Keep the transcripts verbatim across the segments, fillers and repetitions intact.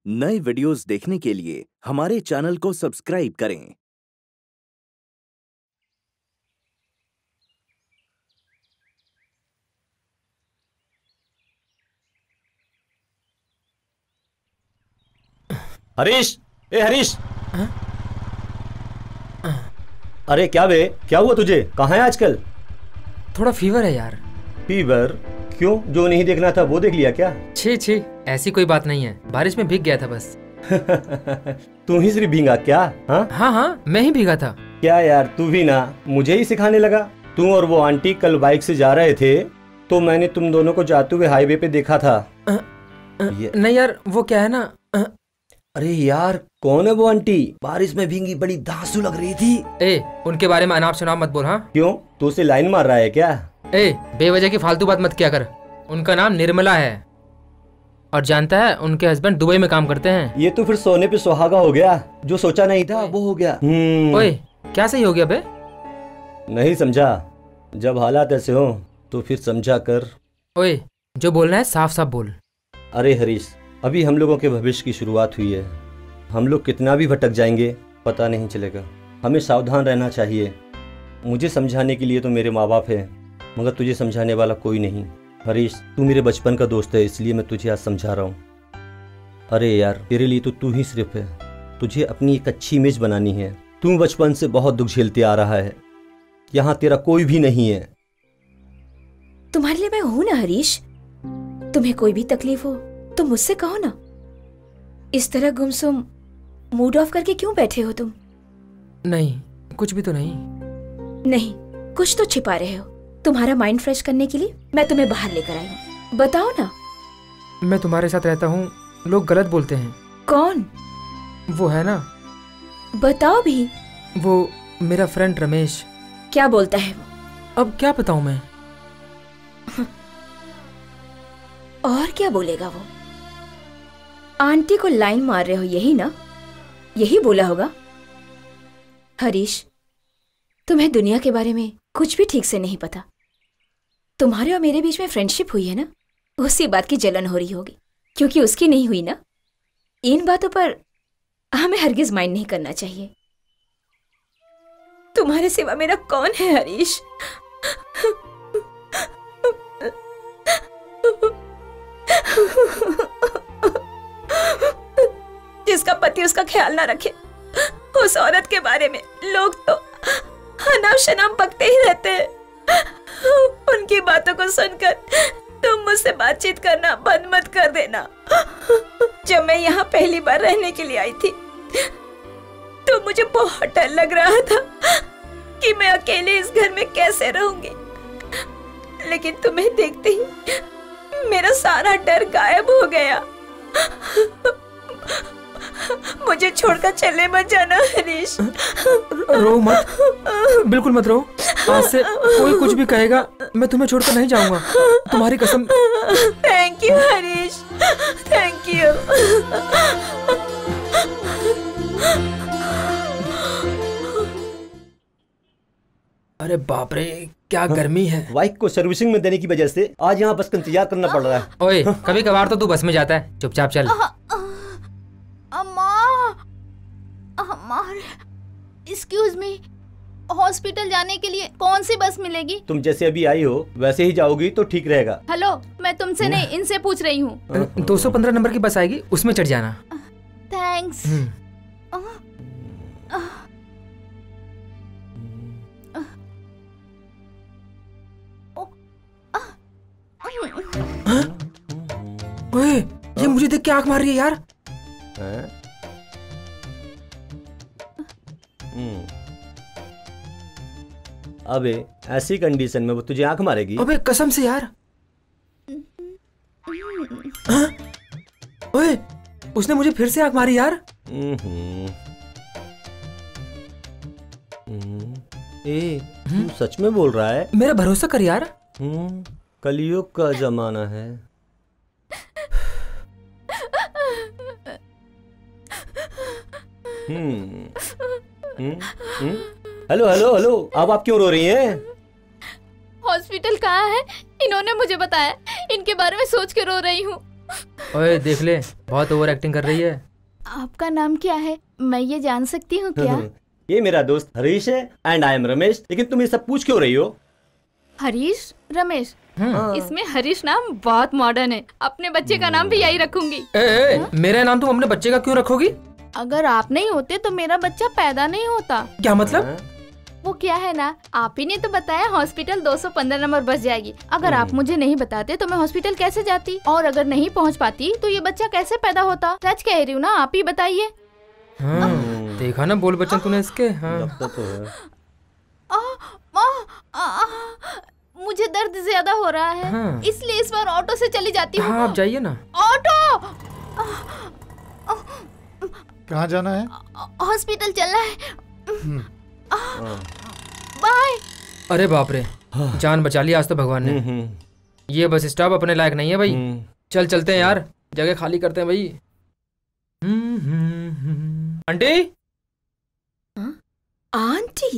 नए वीडियोस देखने के लिए हमारे चैनल को सब्सक्राइब करें। हरीश, ए हरीश। अरे क्या बे, क्या हुआ तुझे? कहाँ है आजकल? थोड़ा फीवर है यार। फीवर? क्यों, जो नहीं देखना था वो देख लिया क्या? छी छी, ऐसी कोई बात नहीं है, बारिश में भीग गया था बस। तू ही सिर्फ भीगा क्या? हाँ हाँ हाँ, मैं ही भीगा था। क्या यार, तू भी ना मुझे ही सिखाने लगा। तू और वो आंटी कल बाइक से जा रहे थे तो मैंने तुम दोनों को जाते हुए हाईवे पे देखा था। आ, आ, नहीं यार, वो क्या है ना। आ, अरे यार, कौन है वो आंटी? बारिश में भीगी, बड़ी धांसू लग रही थी। ए, उनके बारे में अनाप शनाप मत बोल। हाँ क्यों, तू उसे लाइन मार रहा है क्या? ए, बेवजह की फालतू बात मत किया कर। उनका नाम निर्मला है और जानता है उनके हस्बैंड दुबई में काम करते हैं। ये तो फिर सोने पे सुहागा हो गया। जो सोचा नहीं था वो हो गया। ओए, क्या सही हो गया बे? नहीं समझा? जब हालात ऐसे हो तो फिर समझा कर। ओए, जो बोलना है साफ साफ बोल। अरे हरीश, अभी हम लोगों के भविष्य की शुरुआत हुई है। हम लोग कितना भी भटक जाएंगे पता नहीं चलेगा। हमें सावधान रहना चाहिए। मुझे समझाने के लिए तो मेरे माँ बाप हैं, मगर तुझे समझाने वाला कोई नहीं। हरीश, तू मेरे बचपन का दोस्त है, इसलिए मैं तुझे आज समझा रहा हूँ। अरे यार, तेरे लिए तो तू ही सिर्फ है। तुझे अपनी एक अच्छी इमेज बनानी है। तू बचपन से बहुत दुख झेलते आ रहा है। यहाँ तेरा कोई भी नहीं है। तुम्हारे लिए मैं हूं ना हरीश। तुम्हें कोई भी तकलीफ हो तो मुझसे कहो ना। इस तरह गुमसुम मूड ऑफ करके क्यों बैठे हो तुम? नहीं, कुछ भी तो नहीं। नहीं, कुछ तो छिपा रहे हो। तुम्हारा माइंड फ्रेश करने के लिए मैं तुम्हें बाहर लेकर आई हूँ। बताओ ना। मैं तुम्हारे साथ रहता हूँ, लोग गलत बोलते हैं। कौन? वो है ना। बताओ भी। वो मेरा फ्रेंड रमेश। क्या बोलता है वो? अब क्या बताऊं मैं? और क्या बोलेगा वो? आंटी को लाइन मार रहे हो, यही ना? यही बोला होगा। हरीश, तुम्हें दुनिया के बारे में कुछ भी ठीक से नहीं पता। तुम्हारे और मेरे बीच में फ्रेंडशिप हुई है ना, उसी बात की जलन हो रही होगी, क्योंकि उसकी नहीं हुई ना। इन बातों पर हमें हरगिज माइंड नहीं करना चाहिए। तुम्हारे सिवा मेरा कौन है हरीश? जिसका पति उसका ख्याल ना रखे, उस औरत के बारे में लोग तो अनाप शनाप बकते ही रहते हैं। उनकी बातों को सुनकर तुम मुझसे बातचीत करना बंद मत कर देना। जब मैं यहाँ पहली बार रहने के लिए आई थी तो मुझे बहुत डर लग रहा था कि मैं अकेले इस घर में कैसे रहूंगी, लेकिन तुम्हें देखते ही मेरा सारा डर गायब हो गया। मुझे छोड़कर चले मत जाना हरीश। रो मत, बिल्कुल मत रो। आज से कोई कुछ भी कहेगा मैं तुम्हें छोड़कर नहीं जाऊंगा, तुम्हारी कसम। Thank you Harish, thank you. अरे बाप रे, क्या गर्मी है। बाइक को सर्विसिंग में देने की वजह से आज यहाँ बस का इंतजार करना पड़ रहा है। ओए, कभी कभार तो तू बस में जाता है, चुपचाप चल। अम्मा, अम्मा, एक्सक्यूज मी, हॉस्पिटल जाने के लिए कौन सी बस मिलेगी? तुम जैसे अभी आई हो वैसे ही जाओगी तो ठीक रहेगा। हेलो, मैं तुमसे नहीं, इनसे पूछ रही हूँ। दो सौ पंद्रह नंबर की बस आएगी, उसमें चढ़ जाना। थैंक्स। ओए, ये मुझे देख के आंख मार रही है यार। अबे ऐसी कंडीशन में वो तुझे आंख मारेगी? अबे कसम से यार। ओए, उसने मुझे फिर से आंख मारी यार। ए, तू सच में बोल रहा है? मेरा भरोसा कर यार। कलयुग का जमाना है। हम्म हम्म हेलो हेलो हेलो, अब आप क्यों रो रही हैं? हॉस्पिटल कहाँ है? इन्होंने मुझे बताया, इनके बारे में सोच के रो रही हूँ। ओए देख ले, बहुत ओवर एक्टिंग कर रही है। आपका नाम क्या है, मैं ये जान सकती हूँ क्या? ये मेरा दोस्त हरीश है एंड आई एम रमेश। लेकिन तुम ये सब पूछ क्यों रही हो? हरीश रमेश, इसमें हरीश नाम बहुत मॉडर्न है। अपने बच्चे का नाम भी यही रखूंगी। ए, ए, मेरा नाम तुम अपने बच्चे का क्यों रखोगी? अगर आप नहीं होते तो मेरा बच्चा पैदा नहीं होता। क्या मतलब? वो क्या है ना, आप ही ने तो बताया हॉस्पिटल दो सौ पंद्रह नंबर बस जाएगी। अगर आप मुझे नहीं बताते तो मैं हॉस्पिटल कैसे जाती, और अगर नहीं पहुंच पाती तो ये बच्चा कैसे पैदा होता? सच कह रही हूँ ना, आप ही बताइए। हाँ, देखा ना बोल बच्चन तूने इसके। हाँ। लगता तो है। आ, आ, आ, आ, मुझे दर्द ज्यादा हो रहा है। हाँ। इसलिए इस बार ऑटो से चली जाती हूँ। हाँ, आप जाइए ना। ऑटो। कहाँ जाना है? हॉस्पिटल चलना है। बाय। अरे बाप रे, जान बचा ली आज तो भगवान ने। ये बस स्टॉप अपने लायक नहीं है भाई। चल चलते हैं यार, जगह खाली करते हैं भाई। Aunty, aunty.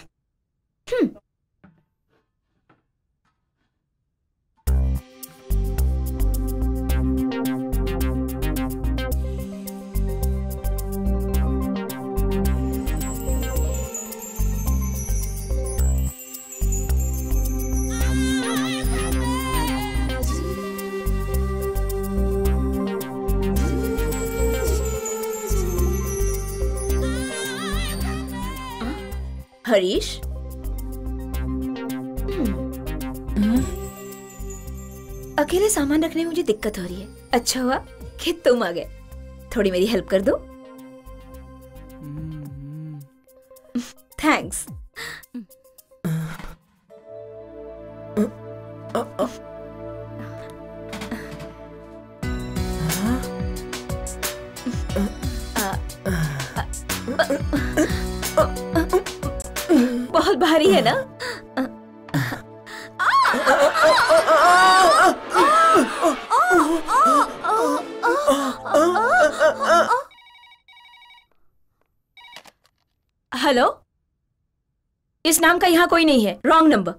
हरीश, अकेले सामान रखने में मुझे दिक्कत हो रही है। अच्छा हुआ कि तुम आ गए। थोड़ी मेरी हेल्प कर दो। थैंक्स। बहुत भारी है ना? हेलो, इस नाम का यहाँ कोई नहीं है। Wrong number.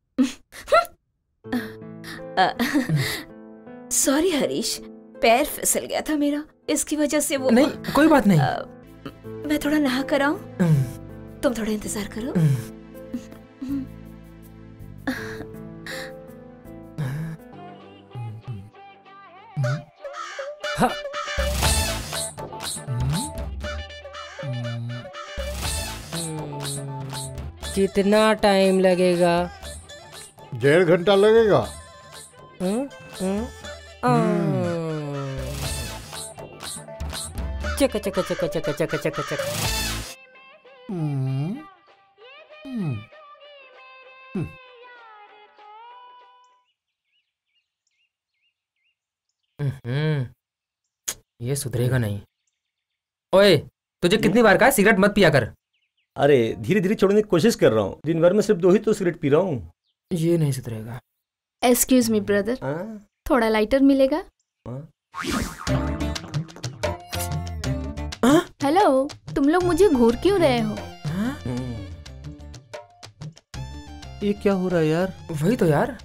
सॉरी हरीश, पैर फिसल गया था मेरा, इसकी वजह से वो। नहीं, कोई बात नहीं। आ, मैं थोड़ा नहा कर आऊं? तुम थोड़ा इंतजार करो। हाँ। कितना टाइम लगेगा? डेढ़ घंटा लगेगा। चक चक चक चक चक चक चक। ये सुधरेगा नहीं। ओए, तुझे कितनी बार कहा सिगरेट मत पिया कर। अरे धीरे धीरे छोड़ने की कोशिश कर रहा हूँ। दिन भर में सिर्फ दो ही तो सिगरेट पी रहा हूँ। ये नहीं सुधरेगा। एक्सक्यूज मी ब्रदर, थोड़ा लाइटर मिलेगा? हेलो, तुम लोग मुझे घूर क्यों रहे हो? ये क्या हो रहा है यार? वही तो यार।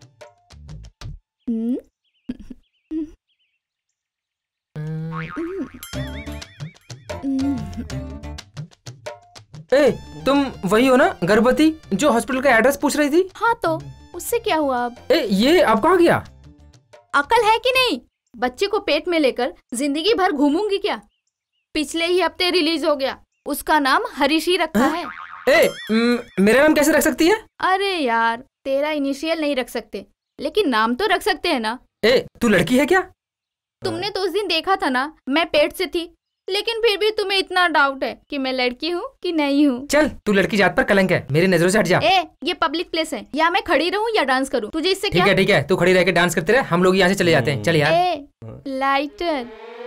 ए, तुम वही हो ना गर्भवती जो हॉस्पिटल का एड्रेस पूछ रही थी? हाँ, तो उससे क्या हुआ अब? ए, ये अब कहाँ गया? अकल है कि नहीं? बच्चे को पेट में लेकर जिंदगी भर घूमूंगी क्या? पिछले ही हफ्ते रिलीज हो गया। उसका नाम हरीश ही रखा है। ए, म, मेरा नाम कैसे रख सकती है? अरे यार, तेरा इनिशियल नहीं रख सकते, लेकिन नाम तो रख सकते हैं ना। ए, तू लड़की है क्या? तुमने तो उस दिन देखा था ना, मैं पेट से थी, लेकिन फिर भी तुम्हें इतना डाउट है कि मैं लड़की हूँ कि नहीं हूँ। चल, तू लड़की जात पर कलंक है, मेरी नजरों से हट जा। ए, ये पब्लिक प्लेस है, या मैं खड़ी रहूँ या डांस करूँ, तुझे इससे क्या? ठीक है ठीक है, तू खड़ी रह के डांस करते रहे, हम लोग यहाँ से चले जाते हैं। चल यार। ए, लाइटर।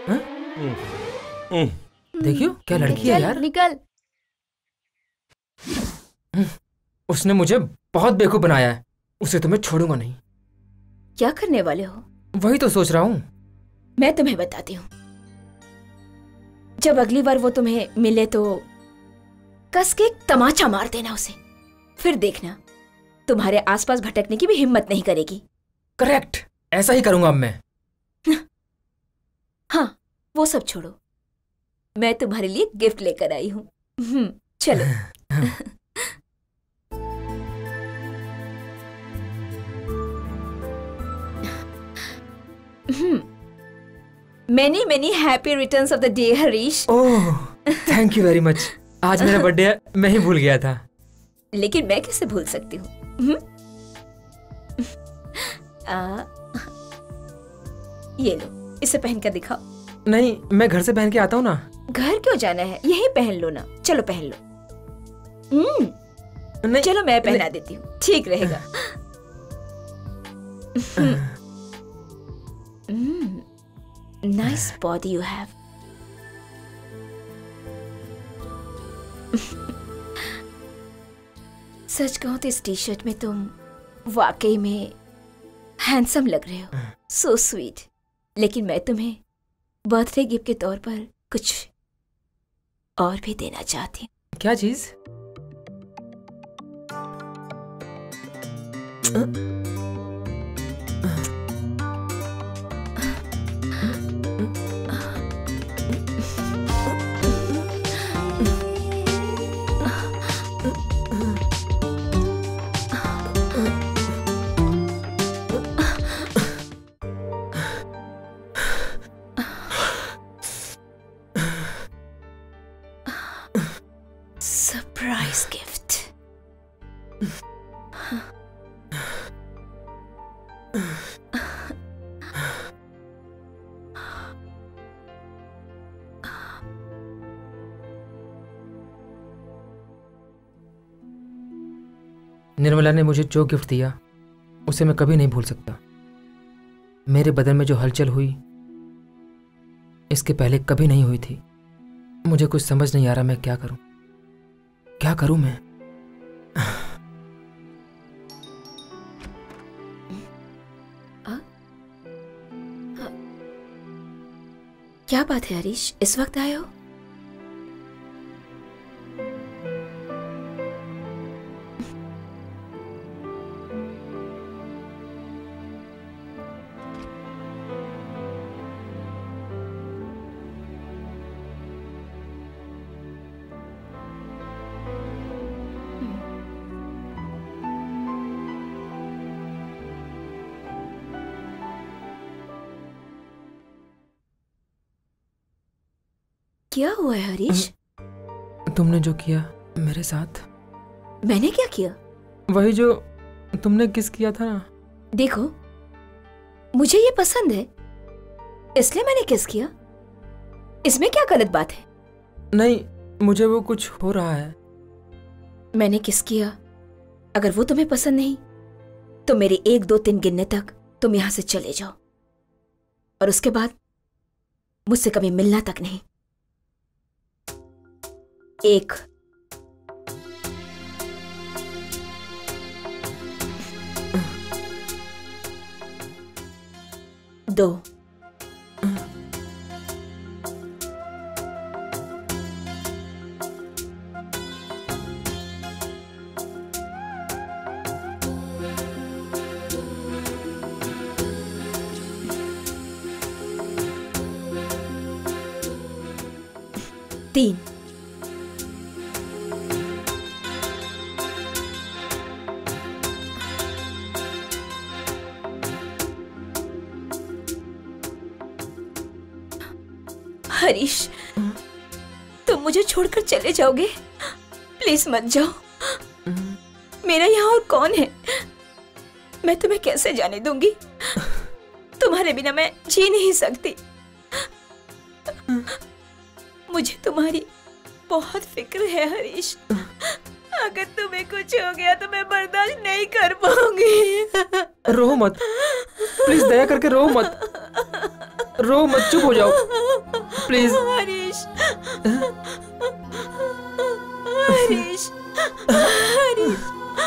देखियो क्या लड़की है यार। निकल। उसने मुझे बहुत बेवकूफ बनाया है, उसे तो मैं छोड़ूंगा नहीं। क्या करने वाले हो? वही तो सोच रहा हूँ। मैं तुम्हें बताती हूँ। जब अगली बार वो तुम्हें मिले तो कस के एक तमाचा मार देना उसे, फिर देखना तुम्हारे आसपास भटकने की भी हिम्मत नहीं करेगी। करेक्ट, ऐसा ही करूंगा अब मैं। हाँ, वो सब छोड़ो, मैं तुम्हारे लिए गिफ्ट लेकर आई हूँ। हम्म, चलो। Many many happy returns of the day Harish. Oh, thank you very much. आज मेरा बर्थडे है, मैं ही भूल गया था। लेकिन मैं कैसे भूल सकती हूँ? हम्म? आ, ये लो, इसे पहन कर दिखाओ। नहीं, मैं घर से पहन के आता हूँ ना। घर क्यों जाना है, यही पहन लो ना। चलो पहन लो। हम्म, नहीं, चलो मैं पहना देती हूँ, ठीक रहेगा। Nice body you have. सच कहूँ तो इस टी शर्ट में तुम वाकई में हैंडसम लग रहे हो, सो स्वीट। लेकिन मैं तुम्हें बर्थडे गिफ्ट के तौर पर कुछ और भी देना चाहती हूँ। क्या चीज? Surprise gift. निर्मला ने मुझे जो गिफ्ट दिया उसे मैं कभी नहीं भूल सकता। मेरे बदन में जो हलचल हुई इसके पहले कभी नहीं हुई थी। मुझे कुछ समझ नहीं आ रहा मैं क्या करूं, क्या करूं मैं। क्या बात है हरीश, इस वक्त आए हो? क्या हुआ है हरीश? तुमने जो किया मेरे साथ। मैंने क्या किया? वही जो तुमने किस किया था ना। देखो, मुझे ये पसंद है इसलिए मैंने किस किया। इसमें क्या गलत बात है? नहीं, मुझे वो कुछ हो रहा है। मैंने किस किया, अगर वो तुम्हें पसंद नहीं तो मेरे एक दो तीन गिनने तक तुम यहां से चले जाओ, और उसके बाद मुझसे कभी मिलना तक नहीं। एक, दो, तीन, हरीश, तुम मुझे छोड़कर चले जाओगे? प्लीज मत जाओ। मेरा यहाँ और कौन है? मैं तुम्हें कैसे जाने दूंगी? तुम्हारे बिना मैं जी नहीं सकती। मुझे तुम्हारी बहुत फिक्र है हरीश। अगर तुम्हें कुछ हो गया तो मैं बर्दाश्त नहीं कर पाऊंगी। रो मत, प्लीज दया करके रो मत, रो मत, चुप हो जाओ प्लीज। हरीश, हरीश, हरीश,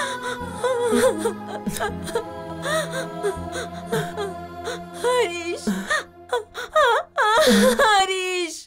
हरीश, हरीश।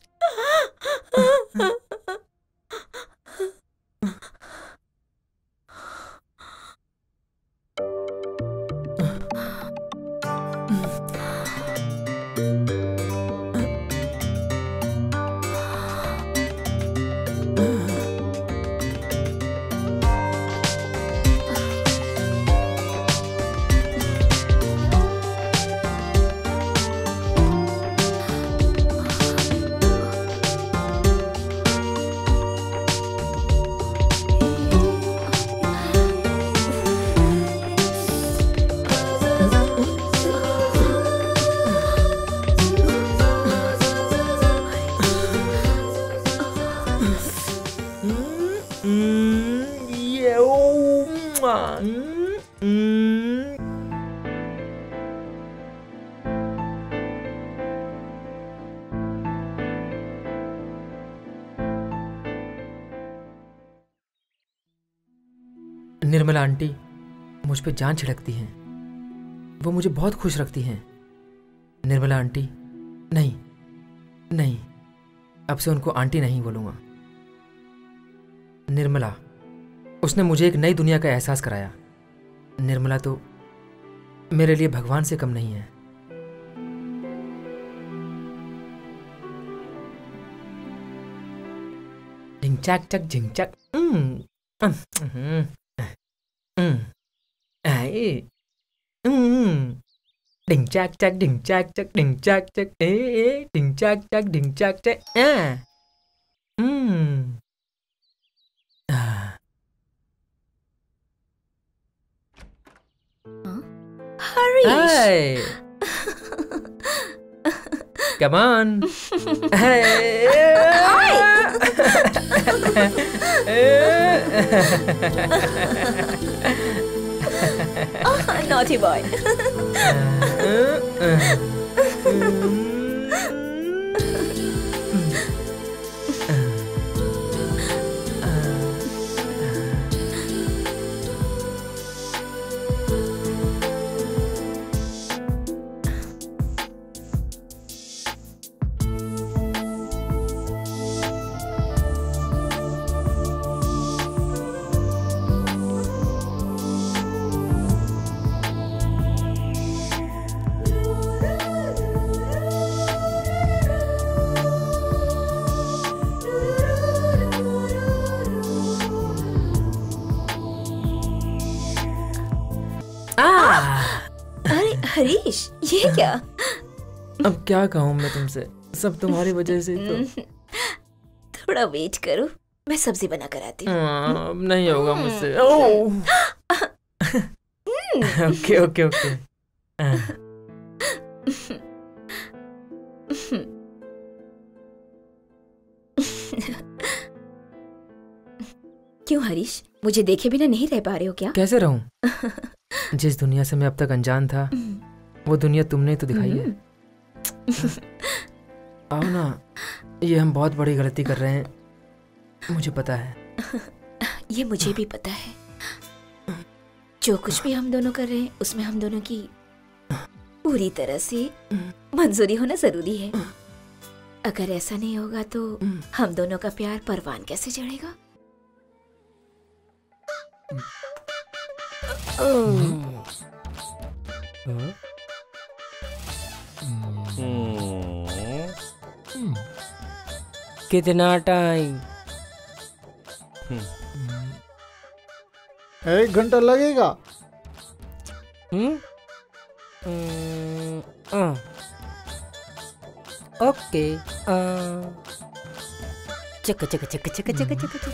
निर्मला आंटी मुझ पे जान छिड़कती हैं, वो मुझे बहुत खुश रखती हैं। निर्मला आंटी नहीं नहीं, अब से उनको आंटी नहीं बोलूंगा। निर्मला, उसने मुझे एक नई दुनिया का एहसास कराया। निर्मला तो मेरे लिए भगवान से कम नहीं है। झिंचक चक झिंचक डिंग चक चक डिंग चक चक डिंग चक चक ए ए डिंग चक चक डिंग चक चक आ हम्म Harish. Hey. Come on. Hey. Oh, naughty boy. अरे हरीश, ये क्या? अब क्या कहूँ मैं तुमसे, सब तुम्हारी वजह से तो। थोड़ा वेट करो, मैं सब्जी बना कर आती हूँ। अब नहीं होगा मुझसे। Okay okay okay. क्यों हरीश, मुझे देखे बिना नहीं रह पा रहे हो क्या? कैसे रहूं? जिस दुनिया से मैं अब तक अनजान था, वो दुनिया तुमने तो दिखाई है। आओ ना, ये हम बहुत बड़ी गलती कर रहे हैं, मुझे पता है। ये मुझे भी पता है। जो कुछ भी हम दोनों कर रहे हैं, उसमें हम दोनों की पूरी तरह से मंजूरी होना जरूरी है। अगर ऐसा नहीं होगा तो हम दोनों का प्यार परवान कैसे चढ़ेगा? कितना टाइम? एक घंटा लगेगा। हम्म आ, ओके। चक चक चक चक चक चक चक।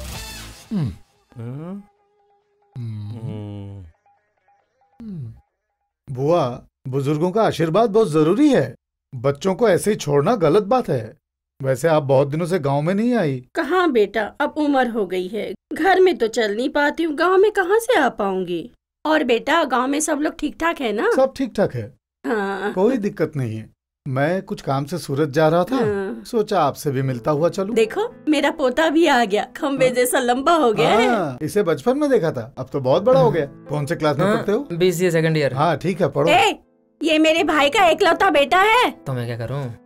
बुआ, बुजुर्गों का आशीर्वाद बहुत जरूरी है। बच्चों को ऐसे ही छोड़ना गलत बात है। वैसे आप बहुत दिनों से गांव में नहीं आई। कहाँ बेटा, अब उम्र हो गई है, घर में तो चल नहीं पाती हूँ, गांव में कहाँ से आ पाऊंगी। और बेटा, गांव में सब लोग ठीक ठाक है ना? सब ठीक ठाक है। हाँ। कोई दिक्कत नहीं है। मैं कुछ काम से सूरत जा रहा था, हाँ। सोचा आपसे भी मिलता हुआ चलूं। देखो, मेरा पोता भी आ गया, खम्बे जैसा लंबा हो गया है। इसे बचपन में देखा था, अब तो बहुत बड़ा हो गया। कौन से क्लास में पढ़ते हो? BCA second year. हाँ ठीक है, पढ़ो। ए, ये मेरे भाई का एकलौता बेटा है। तो मैं क्या करूं?